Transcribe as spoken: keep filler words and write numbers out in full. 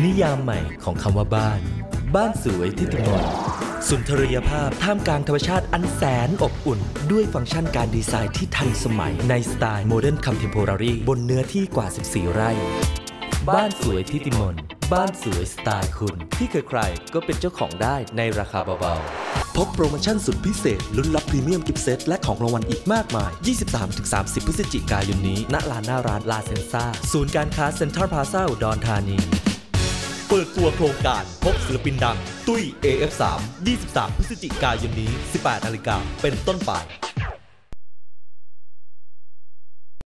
นิยามใหม่ของคำว่าบ้านบ้านสวยที่ติมนสุนทรียภาพท่ามกลางธรรมชาติอันแสนอบอุ่นด้วยฟังก์ชันการดีไซน์ที่ทันสมัยในสไตล์โมเดิร์นคอนเทมโพรารีบนเนื้อที่กว่าสิบสี่ไร่บ้านสวยที่ติมนบ้านสวยสไตล์คุณที่ใครๆก็เป็นเจ้าของได้ในราคาเบาๆพบโปรโมชั่นสุดพิเศษลุ้นรับพรีเมียมกิฟต์เซตและของรางวัลอีกมากมาย ยี่สิบสามถึงสามสิบ พฤศจิกายนนี้ณลานหน้าร้านลาเซนซ่าศูนย์การค้าเซ็นทรัลพลาซ่าอุดรธานีเปิดตัวโครงการพบศิลปินดังตุ้ย เอ เอฟ สาม ยี่สิบสาม พฤศจิกายนนี้ สิบแปดนาฬิกาเป็นต้นไป